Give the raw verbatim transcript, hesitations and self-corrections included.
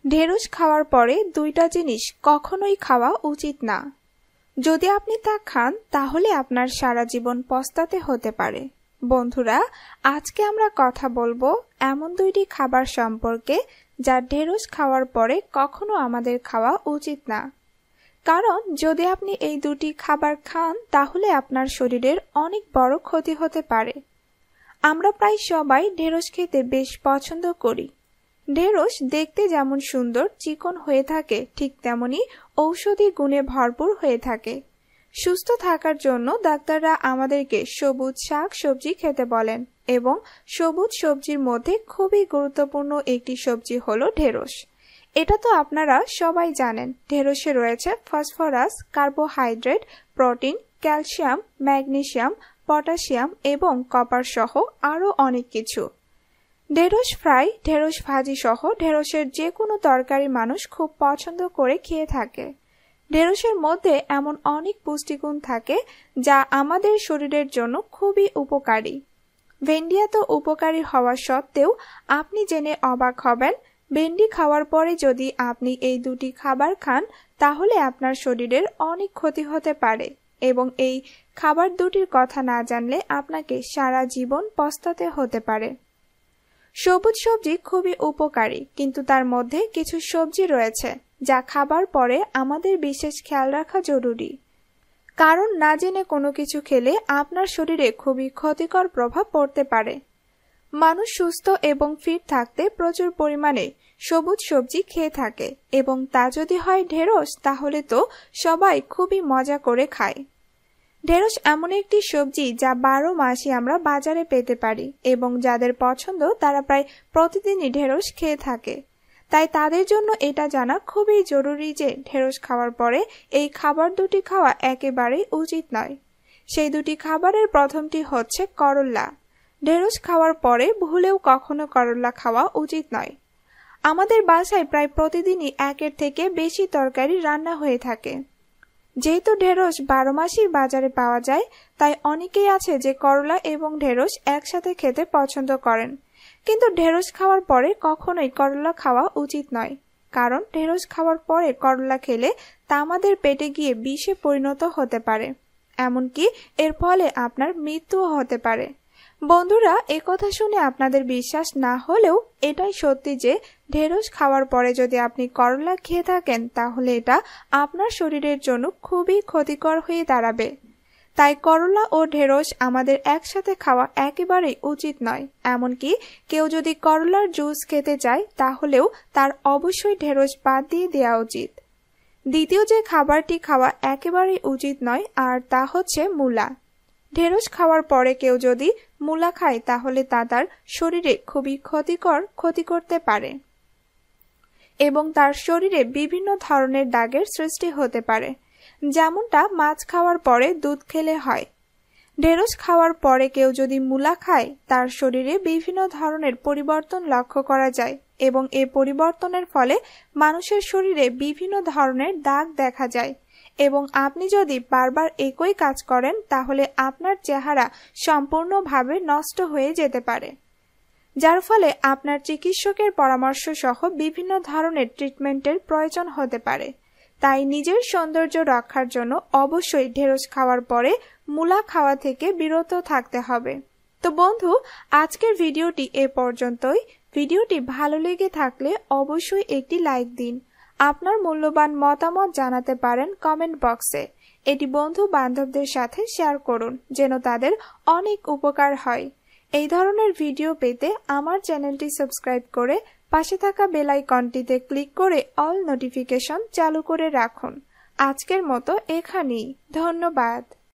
ঢেঁড়স খাওয়ার পরে দুইটা জিনিস কখনোই খাওয়া উচিত না। যদি আপনি তা খান তাহলে আপনার সারা জীবন পস্তাতে হতে পারে। বন্ধুরা, আজকে আমরা কথা বলবো এমন দুইটি খাবার সম্পর্কে যা ঢেঁড়স খাওয়ার পরে কখনো আমাদের খাওয়া উচিত না। কারণ যদি আপনি এই দুটি খাবার খান তাহলে আপনার শরীরের অনেক বড় ক্ষতি হতে পারে। আমরা প্রায় সবাই ঢেঁড়স খেতে বেশ পছন্দ করি। ঢেঁড়স দেখতে যেমন সুন্দর চিকন হয়ে থাকে, ঠিক তেমনি ঔষধি গুণে ভরপুর হয়ে থাকে। সুস্থ থাকার জন্য ডাক্তাররা আমাদেরকে সবুজ শাক সবজি খেতে বলেন এবং সবুজ সবজির মধ্যে খুবই গুরুত্বপূর্ণ একটি সবজি হলো ঢেঁড়স। এটা তো আপনারা সবাই জানেন। ঢেঁড়সে রয়েছে phosphorus, carbohydrate, protein, calcium, magnesium, potassium এবং কপার সহ আরও অনেক কিছু। ঢেঁড়স ফ্রাই, ঢেঁড়স ভাজি সহ ঢেঁড়সের যে কোনো তরকারি মানুষ খুব পছন্দ করে খেয়ে থাকে। ঢেঁড়সের মধ্যে এমন অনেক পুষ্টিগুণ থাকে যা আমাদের শরীরের জন্য খুবই উপকারী। ভেন্ডি এত উপকারী হওয়া সত্ত্বেও আপনি জেনে অবাক হবেন, ভেন্ডি খাওয়ার পরে যদি আপনি এই দুটি খাবার খান তাহলে আপনার শরীরের অনেক ক্ষতি হতে পারে এবং এই খাবার দুটির কথা না জানলে আপনাকে সারা জীবন পস্তাতে হতে পারে। সবুজ সবজি খুবই উপকারী, কিন্তু তার মধ্যে কিছু সবজি রয়েছে যা খাবার পরে আমাদের বিশেষ খেয়াল রাখা জরুরি। কারণ না জেনে কোনো কিছু খেলে আপনার শরীরে খুবই ক্ষতিকর প্রভাব পড়তে পারে। মানুষ সুস্থ এবং ফিট থাকতে প্রচুর পরিমাণে সবুজ সবজি খেয়ে থাকে এবং তা যদি হয় ঢেঁড়স, তাহলে তো সবাই খুবই মজা করে খায়। ঢেঁড়স এমন একটি সবজি যা বারো মাসই আমরা বাজারে পেতে পারি এবং যাদের পছন্দ তারা প্রায় প্রতিদিনই ঢেঁড়স খেয়ে থাকে। তাই তাদের জন্য এটা জানা খুবই জরুরি যে ঢেঁড়স খাওয়ার পরে এই খাবার দুটি খাওয়া একেবারেই উচিত নয়। সেই দুটি খাবারের প্রথমটি হচ্ছে করল্লা। ঢেঁড়স খাওয়ার পরে ভুলেও কখনো করল্লা খাওয়া উচিত নয়। আমাদের বাসায় প্রায় প্রতিদিনই একের থেকে বেশি তরকারি রান্না হয়ে থাকে। যেহেতু ঢেঁড়স বারো মাসই বাজারে পাওয়া যায়, তাই অনেকেই আছে যে করলা এবং ঢেঁড়স একসাথে খেতে পছন্দ করেন। কিন্তু ঢেঁড়স খাওয়ার পরে কখনোই করলা খাওয়া উচিত নয়, কারণ ঢেঁড়স খাওয়ার পরে করলা খেলে তা আমাদের পেটে গিয়ে বিষে পরিণত হতে পারে, এমনকি এর ফলে আপনার মৃত্যুও হতে পারে। বন্ধুরা, একথা শুনে আপনাদের বিশ্বাস না হলেও এটাই সত্যি যে ঢেঁড়স খাওয়ার পরে যদি আপনি করলা খেয়ে থাকেন তাহলে এটা আপনার শরীরের জন্য খুবই ক্ষতিকর হয়ে দাঁড়াবে। তাই করলা ও ঢেঁড়স আমাদের একসাথে খাওয়া একেবারেই উচিত নয়। এমনকি কেউ যদি করলার জুস খেতে চায় তাহলেও তার অবশ্যই ঢেঁড়স বাদ দিয়ে দেওয়া উচিত। দ্বিতীয় যে খাবারটি খাওয়া একেবারেই উচিত নয় আর তা হচ্ছে মূলা। ঢেঁড়স খাওয়ার পরে কেউ যদি মূলা খায় তাহলে তা তার শরীরে খুবই ক্ষতিকর ক্ষতি করতে পারে এবং তার শরীরে বিভিন্ন ধরনের দাগের সৃষ্টি হতে পারে, যেমনটা মাছ খাওয়ার পরে দুধ খেলে হয়। ঢেঁড়স খাওয়ার পরে কেউ যদি মূলা খায় তার শরীরে বিভিন্ন ধরনের পরিবর্তন লক্ষ্য করা যায় এবং এ পরিবর্তনের ফলে মানুষের শরীরে বিভিন্ন ধরনের দাগ দেখা যায় এবং আপনি যদি বারবার একই কাজ করেন তাহলে আপনার চেহারা সম্পূর্ণভাবে নষ্ট হয়ে যেতে পারে, যার ফলে আপনার চিকিৎসকের পরামর্শ সহ বিভিন্ন ধরনের ট্রিটমেন্টের প্রয়োজন হতে পারে। তাই নিজের সৌন্দর্য রক্ষার জন্য অবশ্যই ঢেঁড়স খাওয়ার পরে মূলা খাওয়া থেকে বিরত থাকতে হবে। তো বন্ধু, আজকের ভিডিওটি এ পর্যন্তই। ভিডিওটি ভালো লেগে থাকলে অবশ্যই একটি লাইক দিন। আপনার মূল্যবান মতামত জানাতে পারেন কমেন্ট বক্সে। এটি বন্ধু বান্ধবদের সাথে শেয়ার করুন যেন তাদের অনেক উপকার হয়। এই ধরনের ভিডিও পেতে আমার চ্যানেলটি সাবস্ক্রাইব করে পাশে থাকা বেল আইকনটিতে ক্লিক করে অল নোটিফিকেশন চালু করে রাখুন। আজকের মতো এখানেই। ধন্যবাদ।